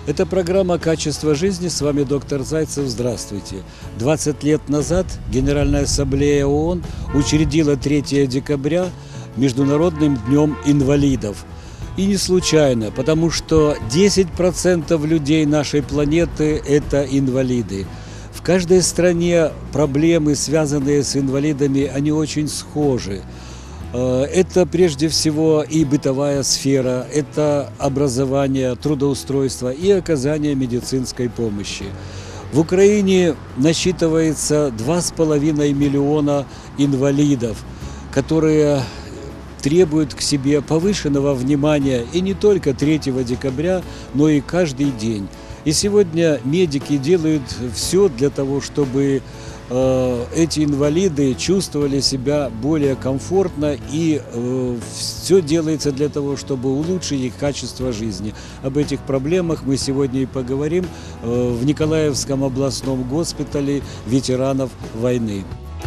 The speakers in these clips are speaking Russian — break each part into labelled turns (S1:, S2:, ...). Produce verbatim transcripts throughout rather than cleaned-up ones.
S1: Это программа «Качество жизни». С вами доктор Зайцев. Здравствуйте. двадцать лет назад Генеральная Ассамблея ООН учредила третьего декабря Международным днем инвалидов. И не случайно, потому что десять процентов людей нашей планеты – это инвалиды. В каждой стране проблемы, связанные с инвалидами, они очень схожи. Это прежде всего и бытовая сфера, это образование, трудоустройство и оказание медицинской помощи. В Украине насчитывается два с половиной миллиона инвалидов, которые требуют к себе повышенного внимания и не только третьего декабря, но и каждый день. И сегодня медики делают все для того, чтобы э, эти инвалиды чувствовали себя более комфортно, и э, все делается для того, чтобы улучшить их качество жизни. Об этих проблемах мы сегодня и поговорим э, в Николаевском областном госпитале ветеранов войны.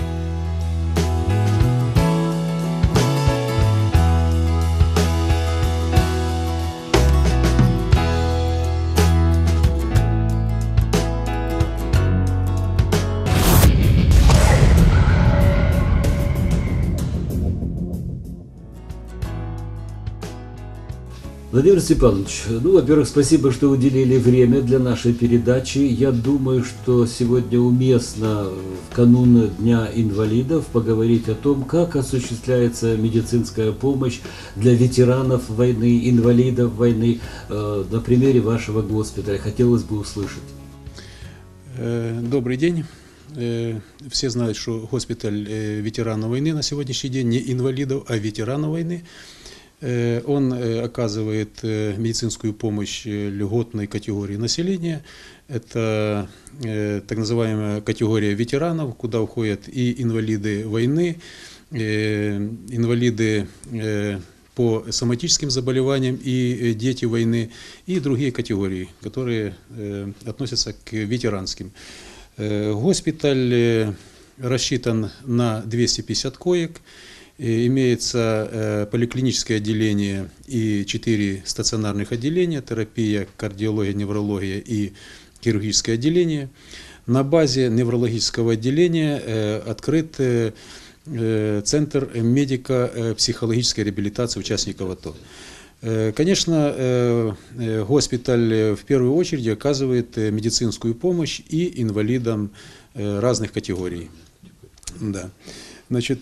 S1: Владимир Степанович, ну, во-первых, спасибо, что уделили время для нашей передачи. Я думаю, что сегодня уместно в канун Дня инвалидов поговорить о том, как осуществляется медицинская помощь для ветеранов войны, инвалидов войны. На примере вашего госпиталя хотелось бы услышать.
S2: Добрый день. Все знают, что госпиталь ветеранов войны на сегодняшний день не инвалидов, а ветеранов войны. Он оказывает медицинскую помощь льготной категории населения. Это так называемая категория ветеранов, куда входят и инвалиды войны, инвалиды по соматическим заболеваниям и дети войны, и другие категории, которые относятся к ветеранским. Госпиталь рассчитан на двести пятьдесят коек. Имеется поликлиническое отделение и четыре стационарных отделения: терапия, кардиология, неврология и хирургическое отделение. На базе неврологического отделения открыт центр медико-психологической реабилитации участников АТО. Конечно, госпиталь в первую очередь оказывает медицинскую помощь и инвалидам разных категорий. Да. Значит,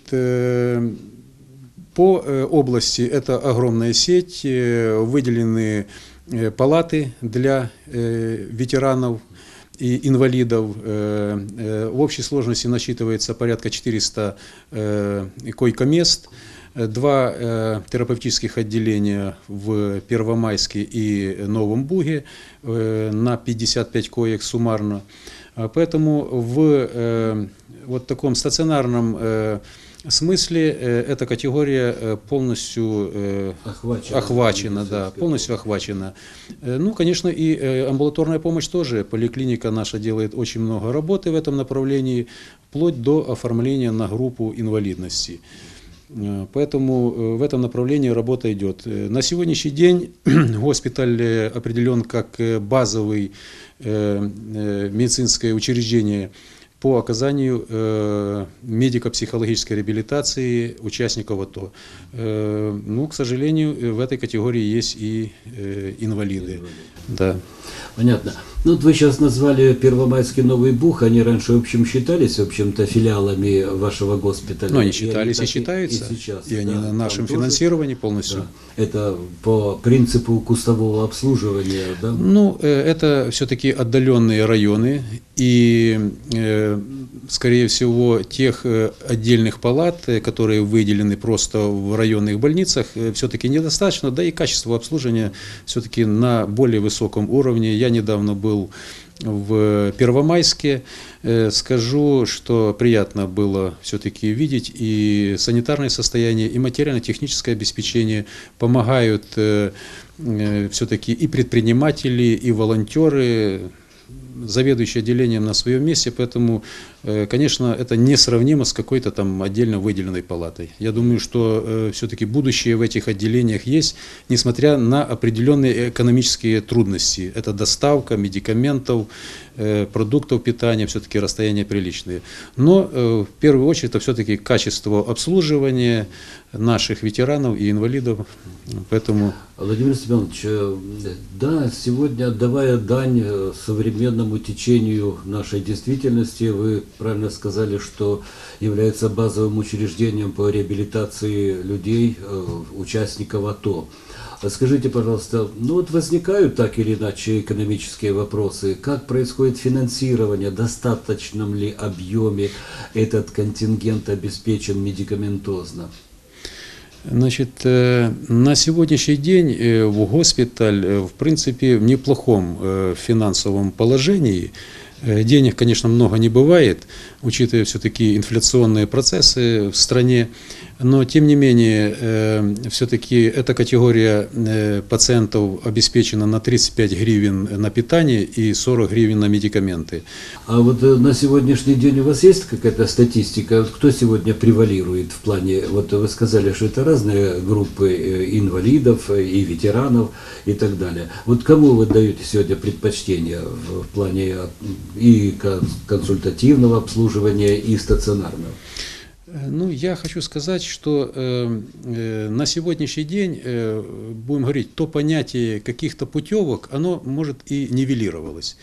S2: по области это огромная сеть, выделены палаты для ветеранов и инвалидов. В общей сложности насчитывается порядка четырёхсот койко-мест, два терапевтических отделения в Первомайске и Новом Буге на пятьдесят пять коек суммарно. Поэтому в вот таком стационарном э, смысле э, эта категория полностью э, охвачена, охвачена да, полностью охвачена. Э, ну, конечно, и э, амбулаторная помощь тоже. Поликлиника наша делает очень много работы в этом направлении, вплоть до оформления на группу инвалидности. Э, поэтому э, в этом направлении работа идет. Э, на сегодняшний день госпиталь определен как базовый э, э, медицинское учреждение по оказанию э, медико-психологической реабилитации участников АТО. Э, ну, к сожалению, в этой категории есть и э, инвалиды. инвалиды. Да.
S1: Понятно. Ну, вот вы сейчас назвали Первомайский, Новый Буг, они раньше, в общем, считались, в общем-то, филиалами вашего госпиталя.
S2: Ну, они считались и, они и считаются,
S1: и, сейчас,
S2: и они
S1: да,
S2: на нашем финансировании тоже, полностью.
S1: Да. Это по принципу кустового обслуживания, да?
S2: Ну, это все-таки отдаленные районы, и, скорее всего, тех отдельных палат, которые выделены просто в районных больницах, все-таки недостаточно, да и качество обслуживания все-таки на более высоком уровне. Я недавно был в Первомайске. Скажу, что приятно было все-таки видеть и санитарное состояние, и материально-техническое обеспечение. Помогают все-таки и предприниматели, и волонтеры. заведующий отделением на своем месте, поэтому, конечно, это несравнимо с какой-то там отдельно выделенной палатой. Я думаю, что все-таки будущее в этих отделениях есть, несмотря на определенные экономические трудности. Это доставка медикаментов, продуктов питания, все-таки расстояния приличные. Но в первую очередь это все-таки качество обслуживания наших ветеранов и инвалидов. Поэтому...
S1: Владимир Степанович, да, сегодня, отдавая дань современному течению нашей действительности, вы правильно сказали, что является базовым учреждением по реабилитации людей, участников АТО. Скажите, пожалуйста, ну вот возникают так или иначе экономические вопросы. Как происходит финансирование, в достаточном ли объеме этот контингент обеспечен медикаментозно?
S2: Значит, на сегодняшний день в госпиталь, в принципе, в неплохом финансовом положении. Денег, конечно, много не бывает, учитывая все-таки инфляционные процессы в стране, но, тем не менее, все-таки эта категория пациентов обеспечена на тридцать пять гривен на питание и сорок гривен на медикаменты.
S1: А вот на сегодняшний день у вас есть какая-то статистика, кто сегодня превалирует в плане, вот вы сказали, что это разные группы инвалидов и ветеранов и так далее. Вот кому вы даете сегодня предпочтение в плане и консультативного обслуживания, и стационарного?
S2: Ну, я хочу сказать, что э, э, на сегодняшний день, э, будем говорить, то понятие каких-то путевок, оно, может, и нивелировалось.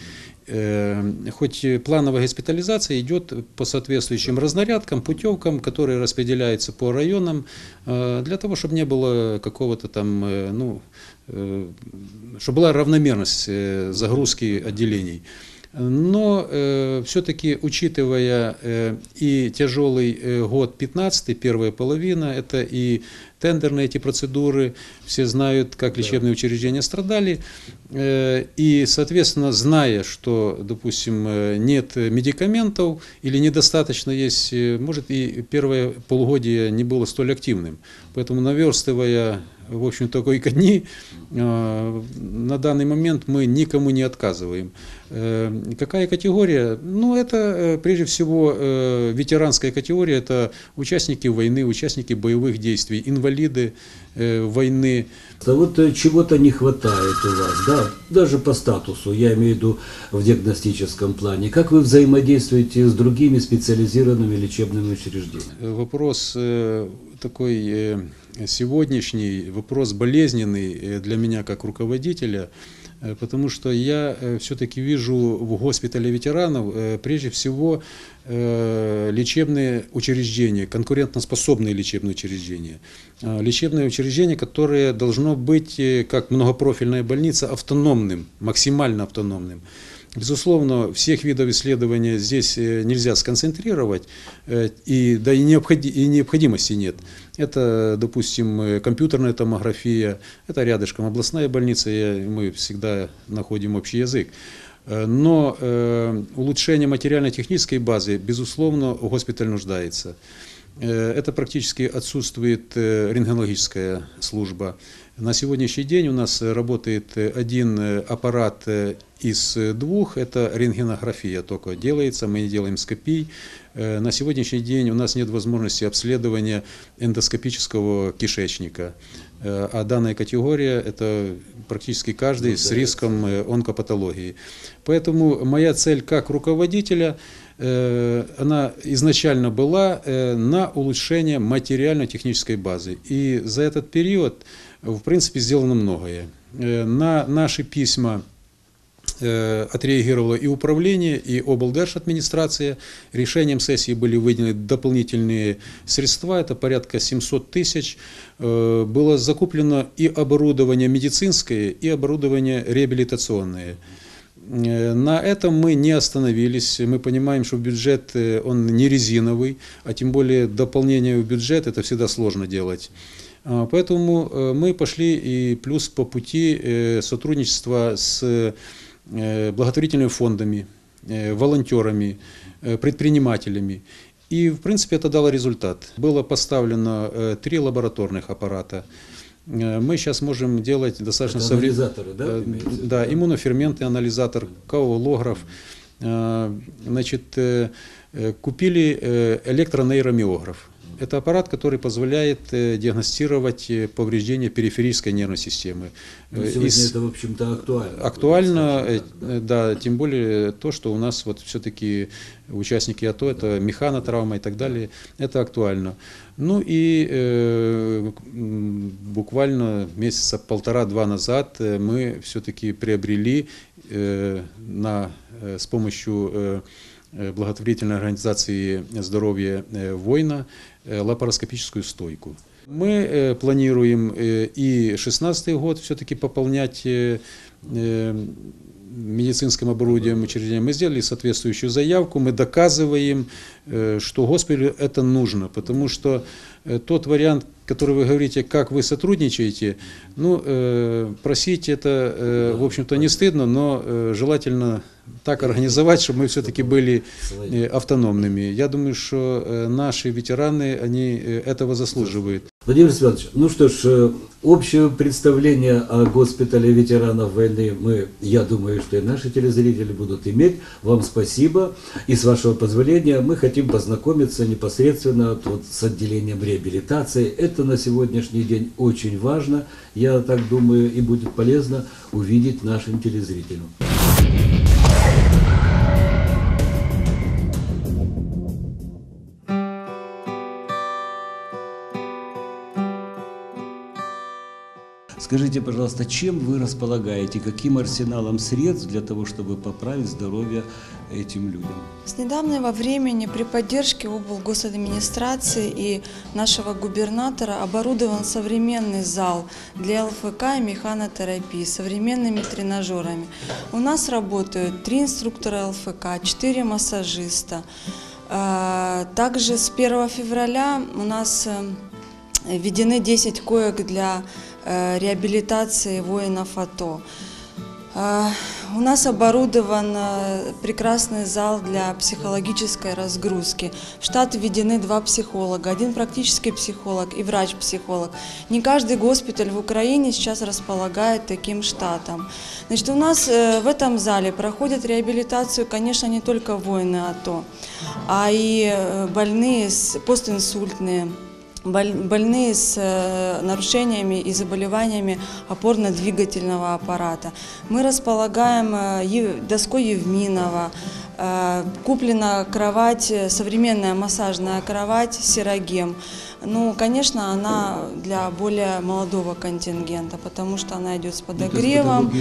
S2: Э, хоть плановая госпитализация идет по соответствующим разнарядкам, путевкам, которые распределяются по районам, э, для того, чтобы не было какого-то там, э, ну, э, чтобы была равномерность э, загрузки отделений. Но э, все-таки, учитывая э, и тяжелый э, год пятнадцатый, первая половина, это и тендерные эти процедуры, все знают, как лечебные учреждения страдали, э, и, соответственно, зная, что, допустим, нет медикаментов или недостаточно есть, может, и первое полугодие не было столь активным. Поэтому, наверстывая, в общем, такой ко дни, э, на данный момент мы никому не отказываем. Э, какая категория? Ну, это э, прежде всего э, ветеранская категория, это участники войны, участники боевых действий, инвалиды э, войны.
S1: А вот чего-то не хватает у вас, да, даже по статусу, я имею в виду в диагностическом плане. Как вы взаимодействуете с другими специализированными лечебными учреждениями?
S2: Вопрос э, такой э, сегодняшний, вопрос болезненный для меня как руководителя, э, потому что я э, все-таки вижу в госпитале ветеранов э, прежде всего э, лечебные учреждения, конкурентоспособные лечебные учреждения. Э, лечебное учреждение, которое должно быть, э, как многопрофильная больница, автономным, максимально автономным. Безусловно, всех видов исследования здесь нельзя сконцентрировать, и, да и, необходи, и необходимости нет. Это, допустим, компьютерная томография, это рядышком областная больница, и мы всегда находим общий язык. Но э, улучшение материально-технической базы, безусловно, госпиталь нуждается. Это практически отсутствует рентгенологическая служба. На сегодняшний день у нас работает один аппарат из двух, это рентгенография только делается, мы не делаем скопий. На сегодняшний день у нас нет возможности обследования эндоскопического кишечника. А данная категория – это практически каждый с риском онкопатологии. Поэтому моя цель как руководителя, она изначально была на улучшение материально-технической базы. И за этот период, в принципе, сделано многое. На наши письма отреагировало и управление, и облдержадминистрация. Решением сессии были выделены дополнительные средства, это порядка семьсот тысяч. Было закуплено и оборудование медицинское, и оборудование реабилитационное. На этом мы не остановились. Мы понимаем, что бюджет он не резиновый, а тем более дополнение в бюджет это всегда сложно делать. Поэтому мы пошли и плюс по пути сотрудничества с благотворительными фондами, волонтерами, предпринимателями. И, в принципе, это дало результат. Было поставлено три лабораторных аппарата. мы сейчас можем делать достаточно
S1: современные, да?
S2: Да, иммуноферментный анализатор, коагулограф. Значит, купили электронейромиограф. Это аппарат, который позволяет диагностировать повреждения периферической нервной системы.
S1: Но сегодня Из... это, в общем-то, актуально.
S2: Актуально, да, тем более то, что у нас вот все-таки участники АТО, это механотравма и так далее, это актуально. Ну и э, буквально месяца полтора-два назад мы все-таки приобрели э, на, с помощью э, благотворительной организации здоровья воина лапароскопическую стойку. Мы планируем и шестнадцатый год все-таки пополнять медицинским оборудованием учреждения. Мы сделали соответствующую заявку, мы доказываем, что госпиталю это нужно, потому что тот вариант, который вы говорите, как вы сотрудничаете, ну, э, просить это, э, в общем-то, не стыдно, но э, желательно так организовать, чтобы мы все-таки были э, автономными. Я думаю, что э, наши ветераны, они э, этого заслуживают.
S1: Владимир Семенович, ну что ж, общее представление о госпитале ветеранов войны мы, я думаю, что и наши телезрители будут иметь. Вам спасибо. И с вашего позволения мы хотим познакомиться непосредственно вот с отделением реабилитации. Это на сегодняшний день очень важно. Я так думаю, и будет полезно увидеть нашим телезрителям. Скажите, пожалуйста, чем вы располагаете, каким арсеналом средств для того, чтобы поправить здоровье этим людям?
S3: С недавнего времени при поддержке облгосадминистрации и нашего губернатора оборудован современный зал для ЛФК и механотерапии с современными тренажерами. У нас работают три инструктора ЛФК, четыре массажиста. Также с первого февраля у нас введены десять коек для реабилитации воинов АТО. У нас оборудован прекрасный зал для психологической разгрузки. В штат введены два психолога, один практический психолог и врач-психолог. Не каждый госпиталь в Украине сейчас располагает таким штатом. Значит, у нас в этом зале проходят реабилитацию, конечно, не только воины АТО, а и больные, постинсультные, больные с нарушениями и заболеваниями опорно-двигательного аппарата. Мы располагаем доской Евминова, куплена кровать, современная массажная кровать «Серогем». Ну, конечно, она для более молодого контингента, потому что она идет с подогревом,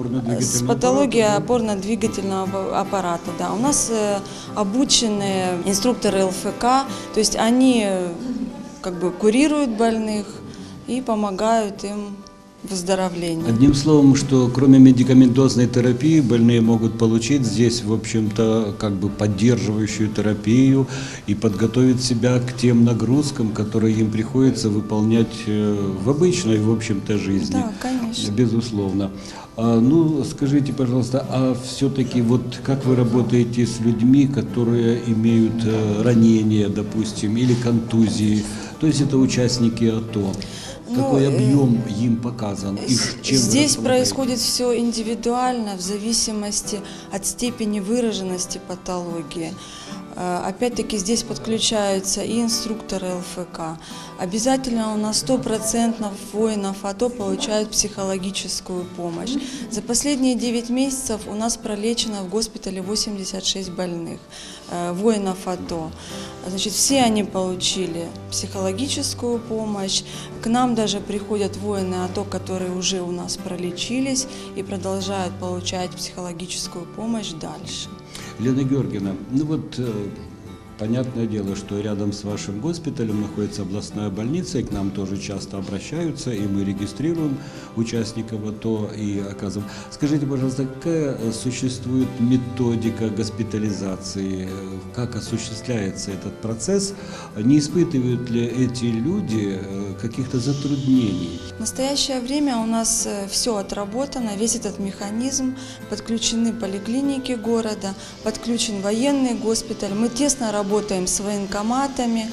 S3: с патологией опорно-двигательного аппарата. Да. У нас обученные инструкторы ЛФК, то есть они как бы курируют больных и помогают им в выздоровлении.
S1: Одним словом, что кроме медикаментозной терапии больные могут получить здесь, в общем-то, как бы поддерживающую терапию и подготовить себя к тем нагрузкам, которые им приходится выполнять в обычной, в общем-то, жизни.
S3: Да, конечно.
S1: Безусловно. А, ну, скажите, пожалуйста, а все-таки вот как вы работаете с людьми, которые имеют ранения, допустим, или контузии? То есть это участники АТО. Какой ну, объем им показан? И чем
S3: здесь происходит все индивидуально, в зависимости от степени выраженности патологии. Опять-таки здесь подключаются и инструкторы ЛФК. Обязательно у нас сто процентов воинов АТО получают психологическую помощь. За последние девять месяцев у нас пролечено в госпитале восемьдесят шесть больных, воинов АТО. Значит, все они получили психологическую помощь. К нам даже приходят воины АТО, которые уже у нас пролечились и продолжают получать психологическую помощь дальше.
S1: Лена Георгиевна, ну вот понятное дело, что рядом с вашим госпиталем находится областная больница, и к нам тоже часто обращаются, и мы регистрируем участников АТО и оказываем. Скажите, пожалуйста, какая существует методика госпитализации, как осуществляется этот процесс? Не испытывают ли эти люди каких-то затруднений?
S3: В настоящее время у нас все отработано, весь этот механизм, подключены поликлиники города, подключен военный госпиталь, мы тесно работаем Работаем с военкоматами,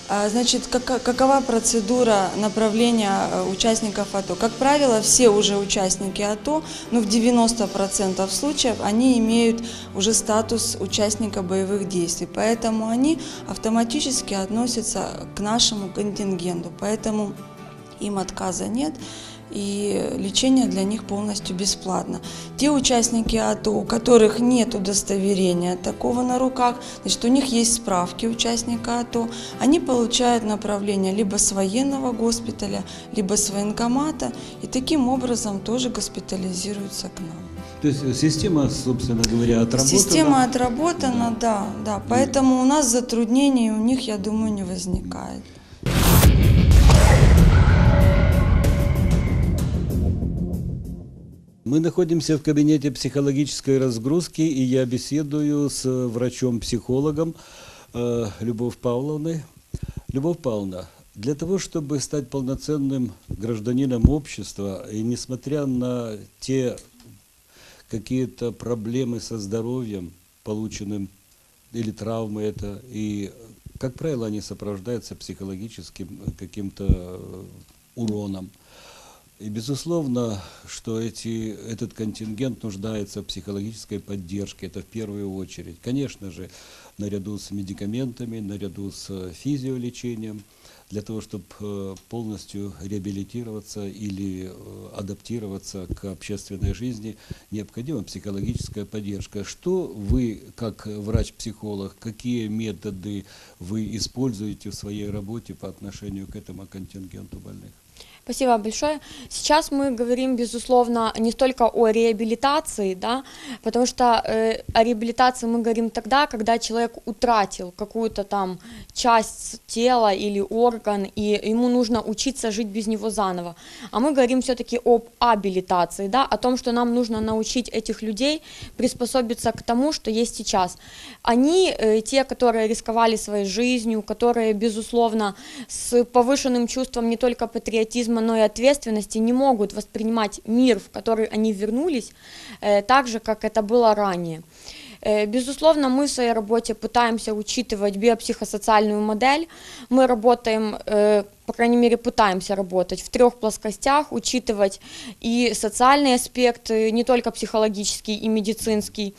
S3: А, Значит, как- какова процедура направления э, участников АТО? Как правило, все уже участники АТО, ну в девяноста процентах случаев, они имеют уже статус участника боевых действий, поэтому они автоматически относятся к нашему контингенту, поэтому им отказа нет. И лечение для них полностью бесплатно. Те участники АТО, у которых нет удостоверения такого на руках, значит, у них есть справки участника АТО, они получают направление либо с военного госпиталя, либо с военкомата, и таким образом тоже госпитализируются к нам.
S1: То есть система, собственно говоря, отработана?
S3: Система отработана, да, да, поэтому у нас затруднений у них, я думаю, не возникает.
S1: Мы находимся в кабинете психологической разгрузки, и я беседую с врачом-психологом э, Любовь Павловной. Любовь Павловна, для того, чтобы стать полноценным гражданином общества, и несмотря на те какие-то проблемы со здоровьем, полученным, или травмы это, и, как правило, они сопровождаются психологическим каким-то уроном. И безусловно, что эти, этот контингент нуждается в психологической поддержке, это в первую очередь. Конечно же, наряду с медикаментами, наряду с физиолечением, для того, чтобы полностью реабилитироваться или адаптироваться к общественной жизни, необходима психологическая поддержка. Что вы, как врач-психолог, какие методы вы используете в своей работе по отношению к этому контингенту больных?
S4: Спасибо большое. Сейчас мы говорим, безусловно, не столько о реабилитации, да, потому что э, о реабилитации мы говорим тогда, когда человек утратил какую-то там часть тела или орган, и ему нужно учиться жить без него заново. А мы говорим все-таки об абилитации, да, о том, что нам нужно научить этих людей приспособиться к тому, что есть сейчас. Они, э, те, которые рисковали своей жизнью, которые, безусловно, с повышенным чувством не только патриотизма, но и ответственности, не могут воспринимать мир, в который они вернулись, э, так же, как это было ранее. Э, безусловно, мы в своей работе пытаемся учитывать биопсихосоциальную модель. Мы работаем, э, по крайней мере, пытаемся работать в трех плоскостях, учитывать и социальные аспекты, не только психологический и медицинский.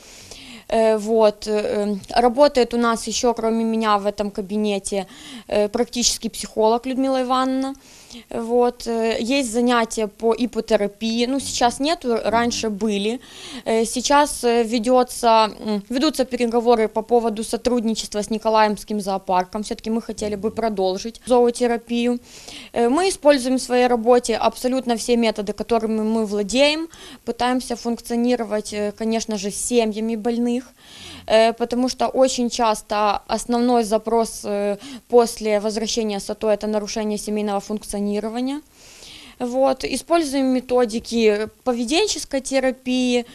S4: Вот. Работает у нас еще, кроме меня, в этом кабинете практический психолог Людмила Ивановна. Вот. Есть занятия по ипотерапии, ну сейчас нету, раньше были. Сейчас ведется, ведутся переговоры по поводу сотрудничества с Николаевским зоопарком, все-таки мы хотели бы продолжить зоотерапию. Мы используем в своей работе абсолютно все методы, которыми мы владеем, пытаемся функционировать, конечно же, с семьями больных, потому что очень часто основной запрос после возвращения с АТО – это нарушение семейного функционирования. Вот. Используем методики поведенческой терапии,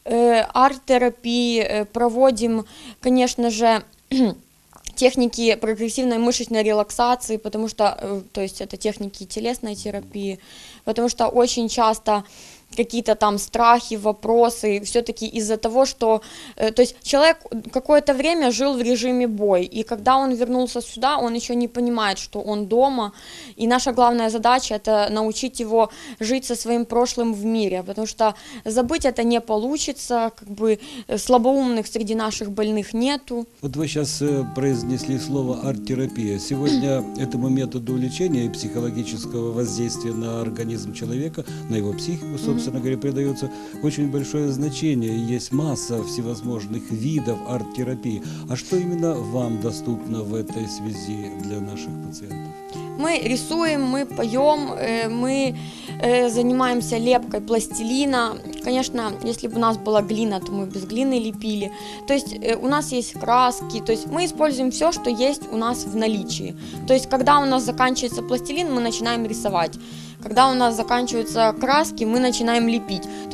S4: арт-терапии, проводим, конечно же, техники прогрессивной мышечной релаксации, потому что, то есть это техники телесной терапии, потому что очень часто какие-то там страхи, вопросы, все-таки из-за того, что, э, то есть человек какое-то время жил в режиме бой, и когда он вернулся сюда, он еще не понимает, что он дома, и наша главная задача – это научить его жить со своим прошлым в мире, потому что забыть это не получится, как бы слабоумных среди наших больных нету.
S1: Вот вы сейчас произнесли слово арт-терапия. Сегодня этому методу лечения и психологического воздействия на организм человека, на его психику, собственно, собственно говоря, придается очень большое значение. Есть масса всевозможных видов арт-терапии. А что именно вам доступно в этой связи для наших пациентов?
S4: Мы рисуем, мы поем, мы занимаемся лепкой пластилина. Конечно, если бы у нас была глина, то мы без глины лепили. То есть у нас есть краски, то есть мы используем все, что есть у нас в наличии. То есть когда у нас заканчивается пластилин, мы начинаем рисовать. Когда у нас заканчиваются краски, мы начинаем лепить. То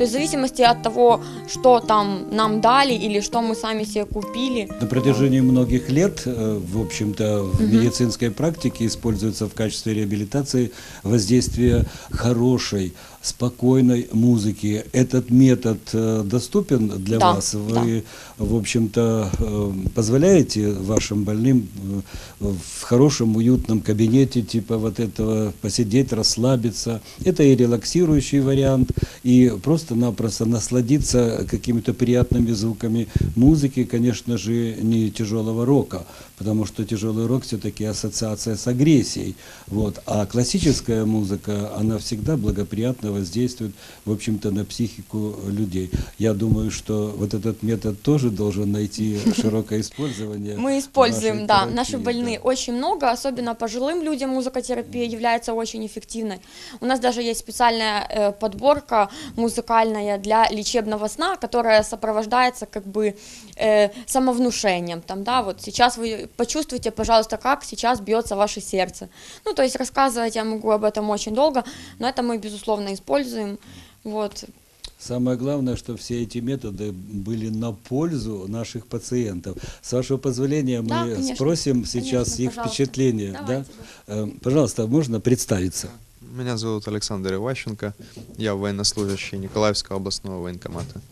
S4: То есть в зависимости от того, что там нам дали или что мы сами себе купили.
S1: На протяжении многих лет, э, в общем-то, в
S4: Мгм.
S1: медицинской практике используется в качестве реабилитации воздействие хорошей, спокойной музыки. Этот метод э, доступен для
S4: Да,
S1: вас? Вы, в общем-то, э, позволяете вашим больным э, в хорошем, уютном кабинете, типа вот этого, посидеть, расслабиться? Это и релаксирующий вариант, и просто-напросто насладиться какими-то приятными звуками музыки, конечно же, не тяжелого рока, потому что тяжелый рок все-таки ассоциация с агрессией. Вот. А классическая музыка, она всегда благоприятно воздействует, в общем-то, на психику людей. Я думаю, что вот этот метод тоже должен найти широкое использование.
S4: Мы
S1: в
S4: используем,
S1: вашей
S4: да,
S1: терапии,
S4: наши больные
S1: да.
S4: очень много, особенно пожилым людям музыкотерапия является очень эффективной. У нас даже есть специальная э, подборка музыкальная для лечебного сна, которая сопровождается как бы э, самовнушением. Там, да, вот сейчас вы почувствуйте, пожалуйста, как сейчас бьется ваше сердце. Ну, то есть рассказывать я могу об этом очень долго, но это мы, безусловно, используем. Вот.
S1: Самое главное, что все эти методы были на пользу наших пациентов. С вашего позволения мы
S4: Да, конечно.
S1: спросим сейчас
S4: Конечно,
S1: их
S4: пожалуйста.
S1: впечатления. Да?
S4: Давайте,
S1: Э, Пожалуйста, можно представиться?
S5: Меня зовут Александр Иващенко, я военнослужащий Николаевского областного военкомата.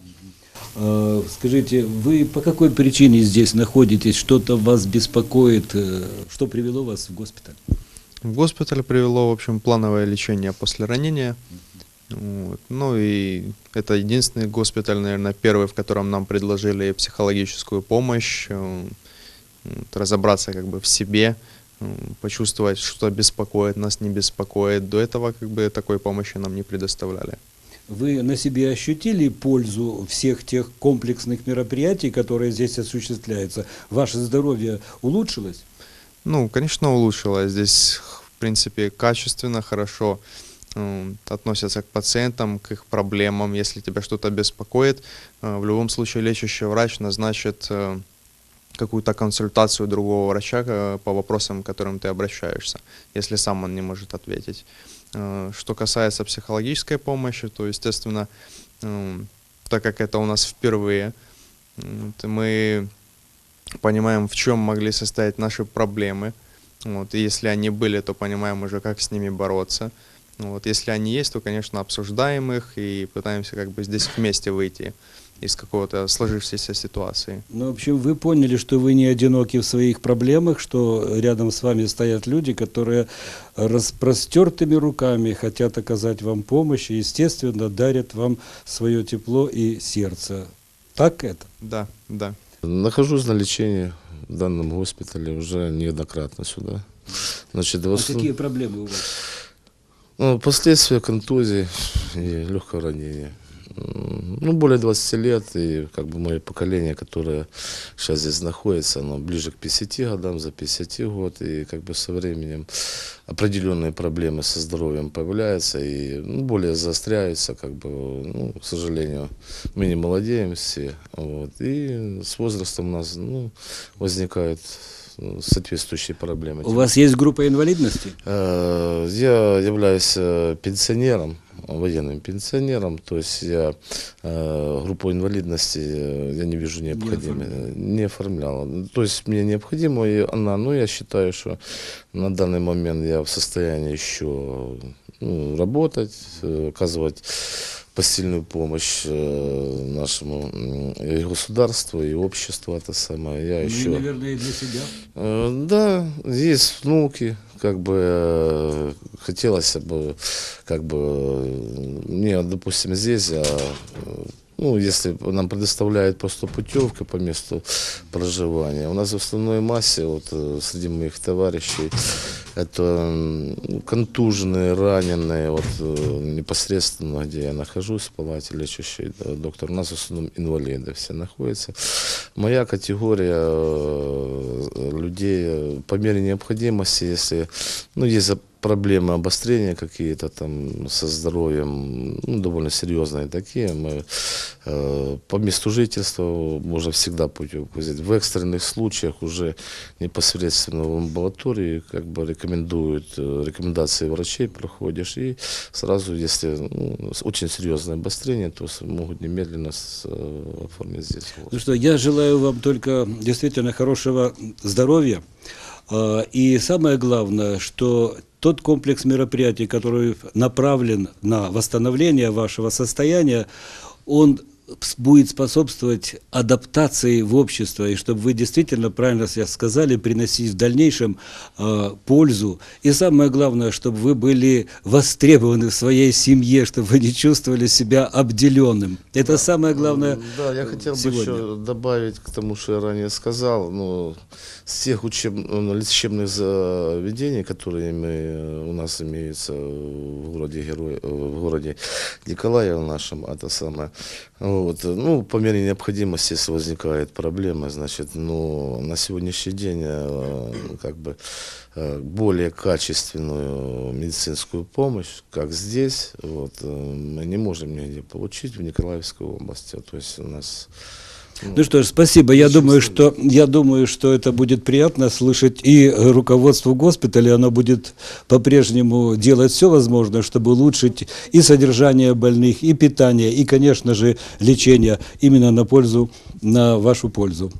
S1: Э, Скажите, вы по какой причине здесь находитесь? Что-то вас беспокоит? Э, Что привело вас в госпиталь?
S5: В госпиталь привело, в общем, плановое лечение после ранения. Вот. Ну и это единственный госпиталь, наверное, первый, в котором нам предложили психологическую помощь, э, вот, разобраться как бы в себе, э, почувствовать, что беспокоит, нас не беспокоит. До этого как бы такой помощи нам не предоставляли.
S1: Вы на себе ощутили пользу всех тех комплексных мероприятий, которые здесь осуществляются? Ваше здоровье улучшилось?
S5: Ну, конечно, улучшилось. Здесь, в принципе, качественно, хорошо э, относятся к пациентам, к их проблемам. Если тебя что-то беспокоит, э, в любом случае лечащий врач назначит э, какую-то консультацию другого врача э, по вопросам, к которым ты обращаешься, если сам он не может ответить. Э, что касается психологической помощи, то, естественно, э, так как это у нас впервые, э, то мы понимаем, в чем могли состоять наши проблемы. Вот. И если они были, то понимаем уже, как с ними бороться. Вот. Если они есть, то, конечно, обсуждаем их и пытаемся как бы здесь вместе выйти из какого-то сложившейся ситуации.
S1: Ну, в общем, вы поняли, что вы не одиноки в своих проблемах, что рядом с вами стоят люди, которые распростертыми руками хотят оказать вам помощь и, естественно, дарят вам свое тепло и сердце. Так это?
S5: Да, да.
S6: Нахожусь на лечении в данном госпитале уже неоднократно сюда. Значит, в
S1: А
S6: основ-
S1: какие проблемы у вас?
S6: ну, последствия контузии и легкого ранения. М, Ну, более двадцати лет, и как бы мое поколение, которое сейчас здесь находится, оно ближе к пятидесяти годам, за пятьдесят год, и как бы со временем определенные проблемы со здоровьем появляются и ну, более заостряются, как бы, ну, к сожалению, мы не молодеем все, вот, и с возрастом у нас ну, возникают ну, соответствующие проблемы.
S1: У вас есть группа инвалидности?
S6: Э, Я являюсь э, пенсионером, военным пенсионером, то есть я э, группу инвалидности э, я не вижу необходимой, не оформлял. То есть мне необходима и она, но я считаю, что на данный момент я в состоянии еще ну, работать, э, оказывать посильную помощь э, нашему м, и государству, и обществу, это самое. Я
S1: Ну,
S6: еще...
S1: и, наверное, и для себя.
S6: Э, Да, есть внуки, как бы э, хотелось бы, как бы э, мне, допустим, здесь, я, э, ну, если нам предоставляют просто путевки по месту проживания, у нас в основной массе, вот э, среди моих товарищей, это м, контуженные, раненые, вот э, непосредственно, где я нахожусь в палате лечащий да, доктор, у нас в основном инвалиды все находятся. Моя категория э, людей э, по мере необходимости, если ну, есть проблемы обострения какие-то там со здоровьем, ну, довольно серьезные такие, мы э, по месту жительства можно всегда путевку взять. В экстренных случаях уже непосредственно в амбулатории как бы рекомендуют, рекомендации врачей проходишь, и сразу, если ну, очень серьезное обострение, то могут немедленно с, э, оформить здесь.
S1: Ну что, я желаю вам только действительно хорошего здоровья. И самое главное, что тот комплекс мероприятий, который направлен на восстановление вашего состояния, он будет способствовать адаптации в общество, и чтобы вы действительно, правильно сказали, приносить в дальнейшем э, пользу. И самое главное, чтобы вы были востребованы в своей семье, чтобы вы не чувствовали себя обделенным. Это да. самое главное.
S6: Да, я хотел сегодня. бы еще добавить к тому, что я ранее сказал. Ну, с тех учеб... лечебных заведений, которые мы, у нас имеются в городе, Герой... в городе Николаеве нашем, это самое. Вот. Ну, по мере необходимости, если возникает проблема, значит, ну, на сегодняшний день как бы более качественную медицинскую помощь, как здесь, вот, мы не можем нигде получить в Николаевской области. То есть у нас...
S1: Ну что ж, спасибо. Я думаю, что, я думаю, что это будет приятно слышать и руководству госпиталя. Оно будет по-прежнему делать все возможное, чтобы улучшить и содержание больных, и питание, и, конечно же, лечение именно на пользу, на вашу пользу.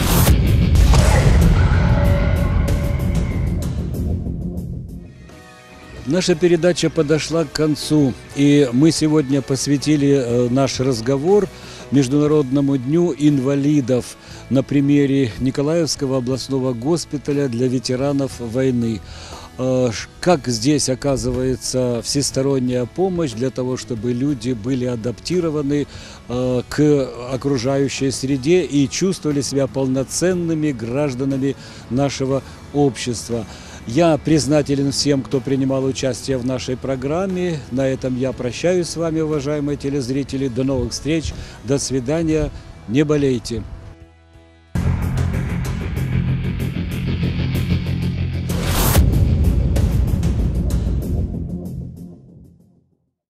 S1: Наша передача подошла к концу, и мы сегодня посвятили наш разговор Международному дню инвалидов на примере Николаевского областного госпиталя для ветеранов войны. Как здесь оказывается всесторонняя помощь для того, чтобы люди были адаптированы к окружающей среде и чувствовали себя полноценными гражданами нашего общества. Я признателен всем, кто принимал участие в нашей программе. На этом я прощаюсь с вами, уважаемые телезрители. До новых встреч, до свидания, не болейте.